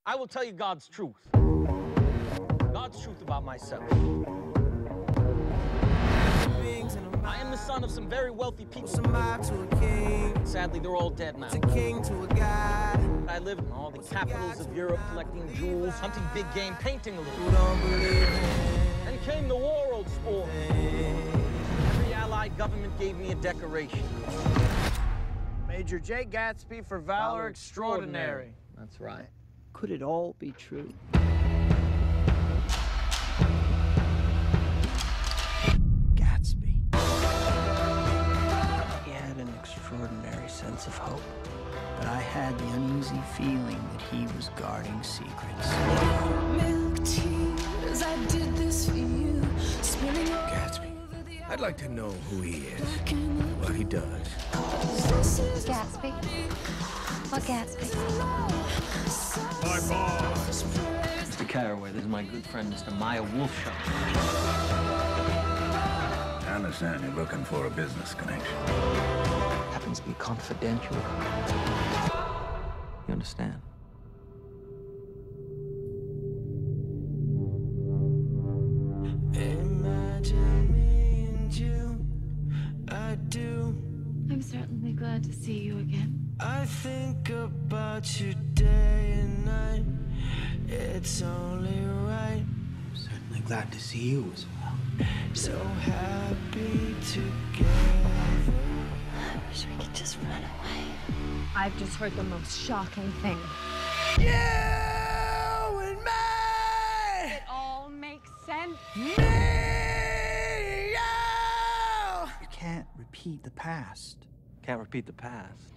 I will tell you God's truth. God's truth about myself. I am the son of some very wealthy people. Sadly, they're all dead now. I lived in all the capitals of Europe, collecting jewels, hunting big game, painting a little. Then came the war, old sport. Every allied government gave me a decoration. Major Jay Gatsby for valor extraordinary. That's right. Could it all be true? Gatsby. He had an extraordinary sense of hope, but I had the uneasy feeling that he was guarding secrets. Milk tears, I did this for you. Gatsby. I'd like to know who he is, what he does. Gatsby? What Gatsby? My boss. Mr. Carraway, this is my good friend, Mr. Maya Wolfshock. I understand you're looking for a business connection. Happens to be confidential. You understand? Imagine me and you, I do. I'm certainly glad to see you again. I think about you day and night. It's only right. I'm certainly glad to see you as well. So happy together. I wish we could just run away. I've just heard the most shocking thing. You and me. It all makes sense. Me. You can't repeat the past. Can't repeat the past.